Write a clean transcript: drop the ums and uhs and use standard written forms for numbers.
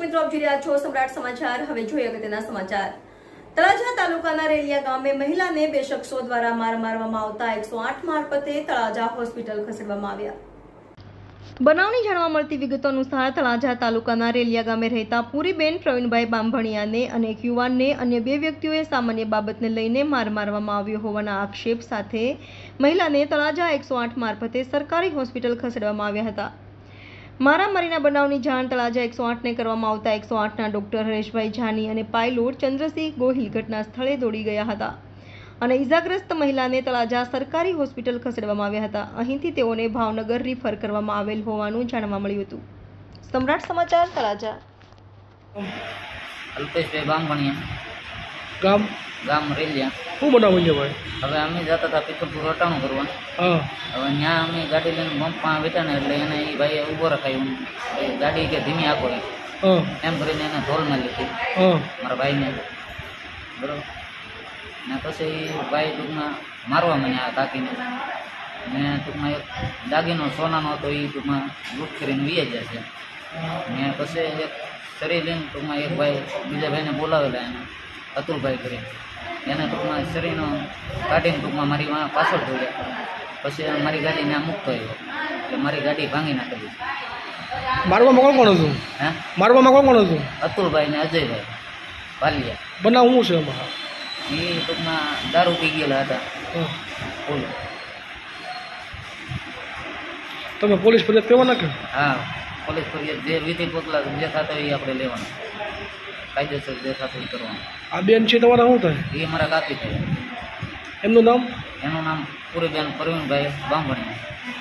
દર્શક મિત્રો, આપ જોઈ રહ્યા છો સમ્રાટ સમાચાર। હવે જોઈએ અગત્યના સમાચાર। તળાજા તાલુકાના રેલિયા ગામે મહિલાને બે શખ્સો દ્વારા માર મારવામાં આવતા 108 મારફતે તળાજા હોસ્પિટલ ખસેડવામાં આવ્યા। બનાવની જાણવા મળતી વિગતો અનુસાર તળાજા તાલુકાના રેલિયા ગામે રહેતા પૂરીબેન પ્રવીણભાઈ બાંભણિયાને અને એક યુવાનને અન્ય બે વ્યક્તિઓએ સામાન્ય બાબતને લઈને માર મારવામાં આવ્યો હોવાના આક્ષેપ સાથે મહિલાને તળાજા 108 મારફતે સરકારી હોસ્પિટલ ખસેડવામાં આવ્યા હતા। મારામારીના બનાવની જાણ તળાજા 108ને કરવામાં આવતા 108ના ડોક્ટર હરેશભાઈ જાની અને પાયલોટ ચંદ્રસિંહ ગોહિલ ઘટના સ્થળે દોડી ગયા હતા અને ઈજાગ્રસ્ત મહિલાને તળાજા સરકારી હોસ્પિટલ ખસેડવામાં આવ્યા હતા। અહીંથી તેઓને ભાવનગર રિફર કરવામાં આવેલ હોવાનું જાણવા મળ્યું હતું। સમ્રાટ સમાચાર તળાજા। અલ્પેશભાઈ બાંભણિયા, ગામ ગામ રેલિયા। શું બનાવ્યું છે ભાઈ? હવે અમે જતા હતા પિત્તરપુર રટાણું કરવા। હા, હવે ત્યાં અમે ગાડી લઈને બમ્પમાં બેઠા ને એટલે એને એ ભાઈએ ઊભો રખાયું, ગાડી કે ધીમી આપો હા, એમ કરીને એને ઢોલમાં લીધી હા, મારા ભાઈને, બરાબર ને પછી ભાઈ ટૂંકમાં મારવા માંડ્યા આ કાકીને ને ટૂંકમાં એક દાગીનો સોનાનો હતો એ ટૂંકમાં લૂંટ કરીને વીએ જાય છે ને પછી એક શરીર લઈને ટૂંકમાં એક ભાઈ બીજા ભાઈને બોલાવેલા એને અતુલભાઈ કરીને એને ટૂંકમાં શરીરનો કાઢીને ટૂંકમાં મારી પાછળ જોડ્યા। પછી મારી ગાડી ત્યાં મૂકતો આવ્યો એટલે મારી ગાડી ભાંગી નાખેલી। મારવામાં કોણ હતું? હે, મારવામાં કોણ હતું? અતુલભાઈ ને અજયભાઈ ભાલિયા। બનાવ શું છે એમાં? એ ટૂંકમાં દારૂ પી ગયેલા હતા હા. ફૂલ। તમે પોલીસ ફરિયાદ કરવાના કે? હા, પોલીસ ફરિયાદ જે વિધિ પગલાં જે થતા હોય એ આપણે લેવાનું, કાયદેસર જે થતું એ કરવાનું। આ બેન છે તમારા શું થાય? એ મારા કાકી છે। એમનું નામ? એનું નામ પૂરીબેન પ્રવીણભાઈ બાંભણિયા।